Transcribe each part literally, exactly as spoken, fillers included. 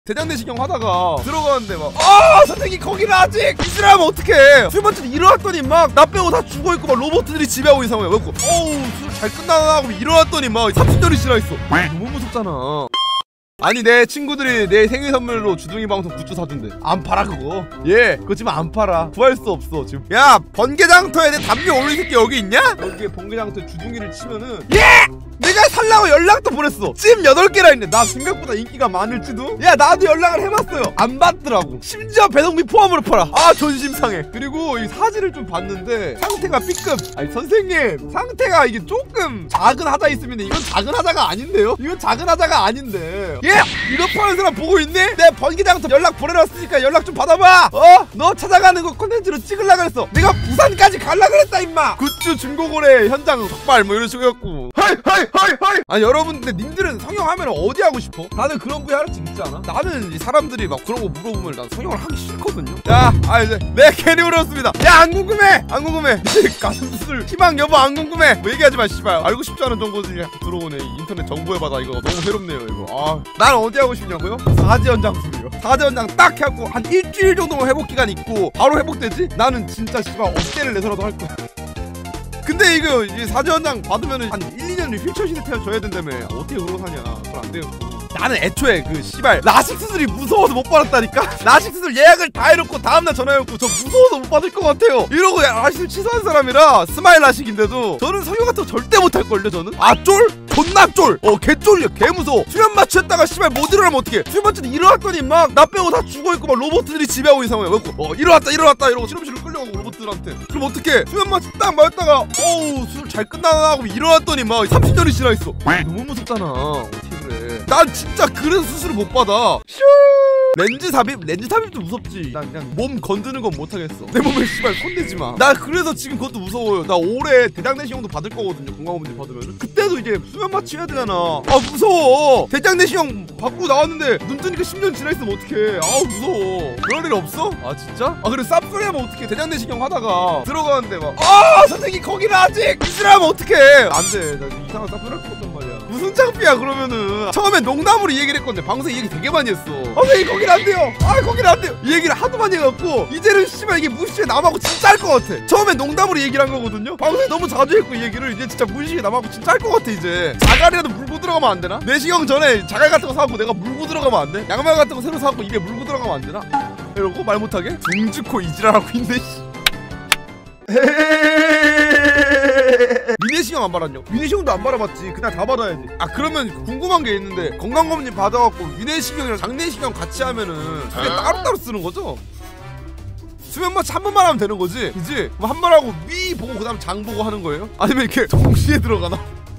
대장내시경 하다가 들어가는데 막 아 선생님 거기는 아직 이슬하면 어떡해. 술 마시고 일어났더니 막 나 빼고 다 죽어있고 막 로봇들이 지배하고 있는 상황이야. 그래갖고 어우 술 잘 끝나나 하고 일어났더니 막 삼십 년이 지나있어. 너무 무섭잖아. 아니 내 친구들이 내 생일 선물로 주둥이 방송 굿즈 사준대. 안 팔아 그거. 예 그거 지금 안 팔아. 구할 수 없어 지금. 야 번개장터에 내 담요 올린 새끼 여기 있냐? 여기에 번개장터에 주둥이를 치면은 예! 내가 살라고 연락도 보냈어. 찜 여덟 개나 있네. 나 생각보다 인기가 많을지도. 야 나도 연락을 해봤어요. 안 받더라고. 심지어 배송비 포함으로 팔아. 아 존심 상해. 그리고 이 사진을 좀 봤는데 상태가 B급. 아니 선생님 상태가 이게 조금 작은 하자 있으면 이건 작은 하자가 아닌데요? 이건 작은 하자가 아닌데. 예! 이렇게 하는 사람 보고 있네? 내 번개장터 연락 보내놨으니까 연락 좀 받아봐. 어? 너 찾아가는 거 콘텐츠로 찍으려고 그랬어. 내가 부산까지 갈라 그랬다 임마. 굿즈 중고거래 현장 삭발 뭐 이런 식으로 해갖고 하이 하이 하이 하이. 아니 여러분 근데 님들은 성형하면 어디 하고 싶어? 다들 그런 부위 하나씩 있지 않아? 나는 이 사람들이 막 그런 거 물어보면 난 성형을 하기 싫거든요. 야, 아 이제 내 괜히 물었습니다. 야 안 궁금해, 안 궁금해. 가슴술 희망 여부 안 궁금해. 뭐 얘기하지 마 씨발. 알고 싶지 않은 정보들이 들어오네. 인터넷 정보의 바다 이거 너무 괴롭네요 이거. 아, 난 어디 하고 싶냐고요? 사제 현장 술이요. 사제 현장 딱 해갖고 한 일주일 정도 회복 기간 있고 바로 회복되지? 나는 진짜 씨발 어깨를 내서라도 할 거야. 근데 이거 이 사제 현장 받으면은 한 일, 이 년을 휠체어 시대 태워줘야 된다며. 어떻게 그러고 사냐. 그건 안 되겠고. 나는 애초에 그 씨발 라식 수술이 무서워서 못 받았다니까? 라식 수술 예약을 다 해놓고 다음날 전화해놓고 저 무서워서 못 받을 것 같아요. 이러고 라식을 취소한 사람이라 스마일 라식인데도 저는 성형 같은 거 절대 못할걸요 저는? 아 쫄? 존나 쫄! 어 개쫄려 개무서워. 수면 마취했다가 씨발 못 일어나면 어떡해. 수면 마취 일어났더니 막 나 빼고 다 죽어있고 막 로봇들이 지배하고 있는 상황이야. 그래갖고 어 일어났다 일어났다 이러고 실험실로 끌려가고 로봇들한테. 그럼 어떡해. 수면 마취 딱 맞았다가 어우 술 잘 끝나나 하고 일어났더니 막 삼십 년이 지나있어. 너무 무섭잖아. 어떻게 그래. 난 진짜 그래서 수술을 못 받아. 렌즈 삽입? 렌즈 삽입도 무섭지. 난 그냥 몸 건드는 건 못하겠어. 내 몸에 씨발 손대지 마. 나 그래서 지금 그것도 무서워요. 나 올해 대장내시경도 받을 거거든요. 건강검진 받으면. 그때도 이제 수면 마취 해야 되잖아. 아 무서워. 대장내시경 받고 나왔는데 눈 뜨니까 십 년 지나있으면 어떡해. 아우 무서워. 그럴 일 없어? 아 진짜? 아 그래 쌉소리 하면 어떡해. 대장내시경 하다가 들어가는데 막 아 선생님 거기는 아직 이슬하면 어떡해. 안돼. 나 이상한 쌉소리 할 것 같단 말이야. 무슨 창피야 그러면은. 처음엔 농담으로 이 얘기를 했건데 방송에 이 얘기 되게 많이 했어. 선생님 거기는 안 돼요. 아 거기는 안 돼요. 이 얘기를 하도 많이 해갖고 이제는 씨발 이게 무시에 남하고 진짜 할 것 같아. 처음엔 농담으로 얘기를 한 거거든요. 방송에 너무 자주 했고 이 얘기를 이제 진짜 무시에 남하고 진짜 할 것 같아. 이제 자갈이라도 물고 들어가면 안 되나? 내시경 전에 자갈 같은 거 사갖고 내가 물고 들어가면 안 돼? 양말 같은 거 새로 사갖고 입에 물고 들어가면 안 되나? 이러고 말 못하게? 중주코 이지랄하고 있네 씨. 위내시경 안 받았냐? 위내시경도 안 받아봤지. 그냥 다 받아야지. 아 그러면 궁금한 게 있는데 건강검진 받아갖고 위내시경이랑 장내시경 같이 하면은 그게 따로따로 쓰는 거죠? 수면 마취 한 번만 하면 되는 거지? 그지? 그럼 한 번 하고 위 보고 그 다음 장 보고 하는 거예요? 아니면 이렇게 동시에 들어가나?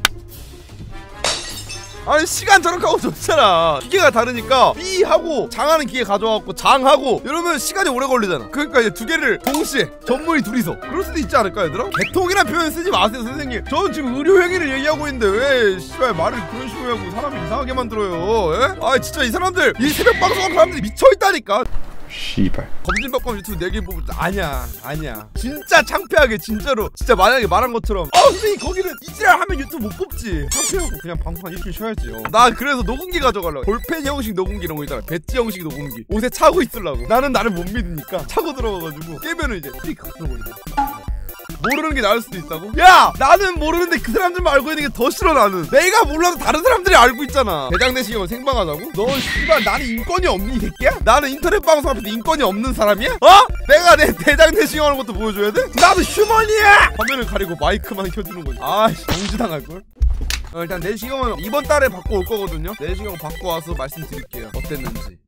아니 시간 저렇게 하고 좋잖아. 기계가 다르니까 B하고 장하는 기계 가져와갖고 장하고 이러면 시간이 오래 걸리잖아. 그러니까 이제 두 개를 동시에 전문의 둘이서 그럴 수도 있지 않을까 얘들아? 개통이란 표현 쓰지 마세요 선생님. 저는 지금 의료행위를 얘기하고 있는데 왜 씨발 말을 그런 식으로 하고 사람을 이상하게 만들어요. 예? 아 진짜 이 사람들 이 새벽 방송하는 사람들이 미쳐있다니까. 씨발 검진박밥 유튜브 네 개 뽑을 때 아니야 아니야 진짜 창피하게 진짜로 진짜 만약에 말한 것처럼 어 선생님 거기는 이지랄 하면 유튜브 못 뽑지. 창피하고 그냥 방송 한 일주일 쉬어야지. 어. 나 그래서 녹음기 가져가려고. 볼펜 형식 녹음기 이런 거 있잖아. 배지 형식 녹음기 옷에 차고 있으려고. 나는 나를 못 믿으니까 차고 들어가가지고 깨면은 이제 픽 들어버리네. 모르는 게 나을 수도 있다고? 야! 나는 모르는데 그 사람들만 알고 있는 게 더 싫어 나는. 내가 몰라도 다른 사람들이 알고 있잖아. 대장내시경을 생방하자고? 너 씨발 나는 인권이 없니 이 새끼야? 나는 인터넷 방송 앞에서 인권이 없는 사람이야? 어? 내가 내 대장내시경 하는 것도 보여줘야 돼? 나도 휴먼이야! 화면을 가리고 마이크만 켜주는 거지. 아씨 정지당할걸? 어, 일단 내시경은 이번 달에 받고 올 거거든요. 내시경 받고 와서 말씀드릴게요 어땠는지.